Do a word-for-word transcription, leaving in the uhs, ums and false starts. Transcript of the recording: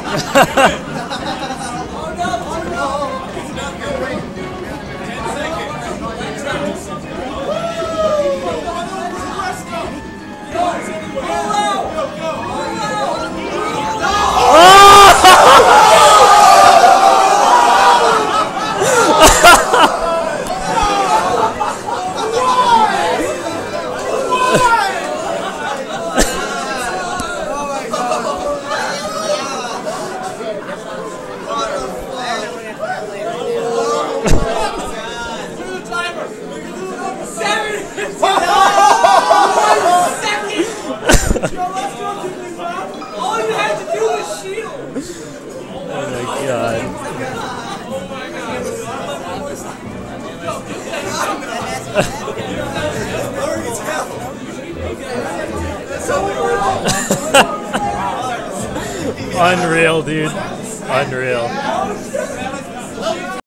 All you had to do was shield. Oh my god. Unreal, dude. Unreal.